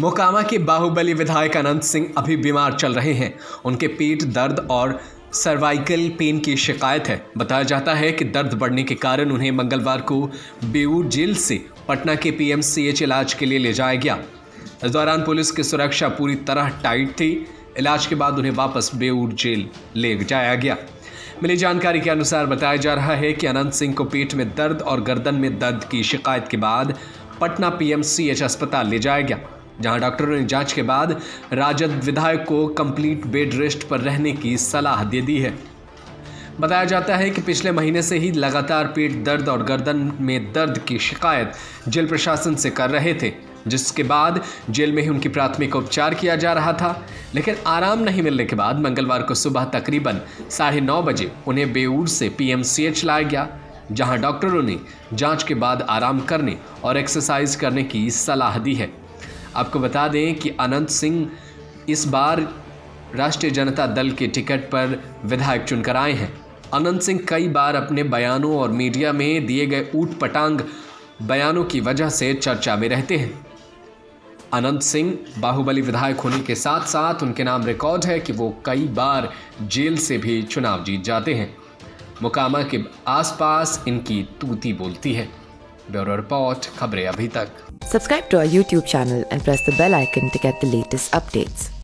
मोकामा के बाहुबली विधायक अनंत सिंह अभी बीमार चल रहे हैं। उनके पेट दर्द और सर्वाइकल पेन की शिकायत है। बताया जाता है कि दर्द बढ़ने के कारण उन्हें मंगलवार को बेऊर जेल से पटना के पीएमसीएच इलाज के लिए ले जाया गया। इस दौरान पुलिस की सुरक्षा पूरी तरह टाइट थी। इलाज के बाद उन्हें वापस बेऊर जेल ले जाया गया। मिली जानकारी के अनुसार बताया जा रहा है कि अनंत सिंह को पेट में दर्द और गर्दन में दर्द की शिकायत के बाद पटना पीएमसीएच अस्पताल ले जाया गया, जहां डॉक्टरों ने जांच के बाद राजद विधायक को कंप्लीट बेड रेस्ट पर रहने की सलाह दे दी है। बताया जाता है कि पिछले महीने से ही लगातार पेट दर्द और गर्दन में दर्द की शिकायत जेल प्रशासन से कर रहे थे, जिसके बाद जेल में ही उनकी प्राथमिक उपचार किया जा रहा था। लेकिन आराम नहीं मिलने के बाद मंगलवार को सुबह तकरीबन 9:30 बजे उन्हें बेऊर से पीएमसीएच लाया गया, जहां डॉक्टरों ने जांच के बाद आराम करने और एक्सरसाइज करने की सलाह दी है। आपको बता दें कि अनंत सिंह इस बार राष्ट्रीय जनता दल के टिकट पर विधायक चुनकर आए हैं। अनंत सिंह कई बार अपने बयानों और मीडिया में दिए गए ऊट-पटांग बयानों की वजह से चर्चा में रहते हैं। अनंत सिंह बाहुबली विधायक होने के साथ साथ उनके नाम रिकॉर्ड है कि वो कई बार जेल से भी चुनाव जीत जाते हैं। मोकामा के आसपास इनकी तूती बोलती है। ब्यूरो रिपोर्ट, खबरें अभी तक। Subscribe to our YouTube channel and press the bell icon to get the latest updates.